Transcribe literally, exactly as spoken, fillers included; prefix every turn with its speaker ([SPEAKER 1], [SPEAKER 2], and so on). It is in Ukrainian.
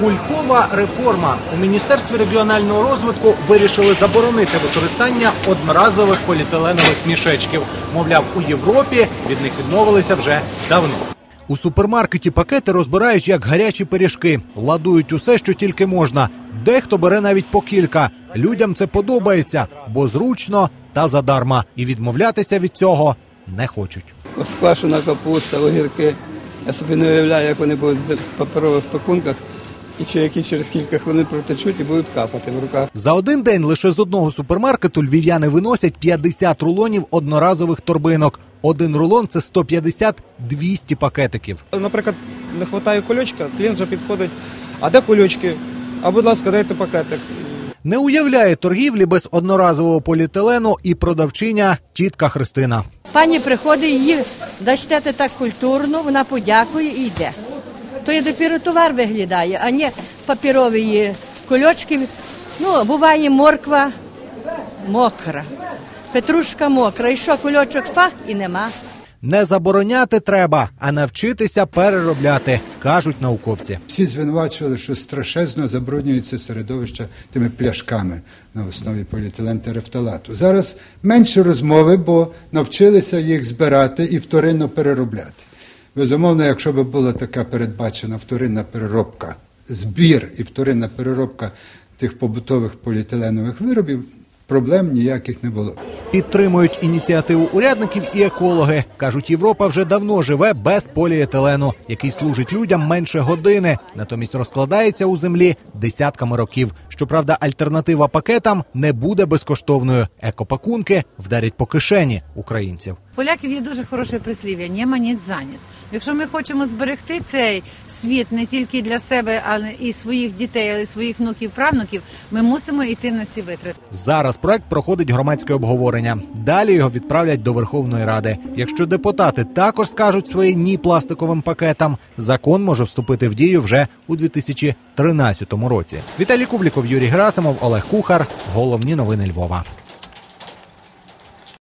[SPEAKER 1] Кулькова реформа. У Міністерстві регіонального розвитку вирішили заборонити використання одноразових поліетиленових мішечків. Мовляв, у Європі від них відмовилися вже давно. У супермаркеті пакети розбирають як гарячі пиріжки. Ладують усе, що тільки можна. Дехто бере навіть по кілька. Людям це подобається, бо зручно та задарма. І відмовлятися від цього не хочуть.
[SPEAKER 2] Сквашена капуста, огірки. Я собі не уявляю, як вони будуть в паперових пакунках, і чи які через кілька хвилин протечуть і будуть капати в руках.
[SPEAKER 1] За один день лише з одного супермаркету львів'яни виносять п'ятдесят рулонів одноразових торбинок. Один рулон – це сто п'ятдесят - двісті пакетиків.
[SPEAKER 3] Наприклад, не вистачає кульочка, клієнт вже підходить, а де кульочки? А будь ласка, дайте пакетик.
[SPEAKER 1] Не уявляє торгівлі без одноразового поліетилену і продавчиня тітка Христина.
[SPEAKER 4] Пані приходить, її дачтете так культурно, вона подякує і йде. То є допіру товар виглядає, а не папірові кульочки. Ну, буває морква мокра, петрушка мокра, і що, кульочок фах і нема.
[SPEAKER 1] Не забороняти треба, а навчитися переробляти, кажуть науковці.
[SPEAKER 5] Всі звинувачували, що страшезно забруднюється середовище тими пляшками на основі поліетилен-терефталату. Зараз менше розмови, бо навчилися їх збирати і вторинно переробляти. Безумовно, якщо б була така передбачена вторинна переробка, збір і вторинна переробка тих побутових поліетиленових виробів, проблем ніяких не було.
[SPEAKER 1] Підтримують ініціативу урядників і екологи. Кажуть, Європа вже давно живе без поліетилену, який служить людям менше години. Натомість розкладається у землі десятками років. Щоправда, альтернатива пакетам не буде безкоштовною. Екопакунки вдарять по кишені українців.
[SPEAKER 6] Поляків є дуже хороше прислів'я «нєма ніц за ніц». Якщо ми хочемо зберегти цей світ не тільки для себе, але і своїх дітей, але й своїх внуків, правнуків, ми мусимо йти на ці витрати.
[SPEAKER 1] Зараз проект проходить громадське обговорення. Далі його відправлять до Верховної Ради. Якщо депутати також скажуть своє «ні» пластиковим пакетам, закон може вступити в дію вже у дві тисячі тринадцятому році. Віталій Кубліков, Юрій Герасимов, Олег Кухар. Головні новини Львова.